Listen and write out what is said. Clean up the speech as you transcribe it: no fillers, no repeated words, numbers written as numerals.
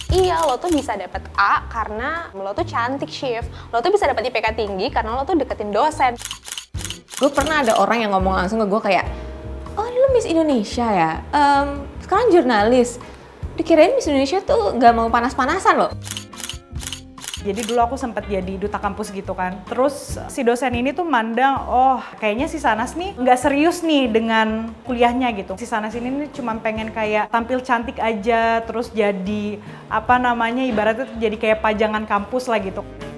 Iya, lo tuh bisa dapet A karena lo tuh cantik, Shiv. Lo tuh bisa dapet IPK tinggi karena lo tuh deketin dosen. Gue pernah ada orang yang ngomong langsung ke gue kayak, oh lu Miss Indonesia ya? Sekarang jurnalis. Dikirain Miss Indonesia tuh gak mau panas-panasan loh. Jadi dulu aku sempat jadi duta kampus gitu kan. Terus si dosen ini tuh mandang, oh kayaknya si Sanas nih nggak serius nih dengan kuliahnya gitu. Si Sanas ini nih cuma pengen kayak tampil cantik aja, terus jadi apa namanya ibaratnya jadi kayak pajangan kampus lah gitu.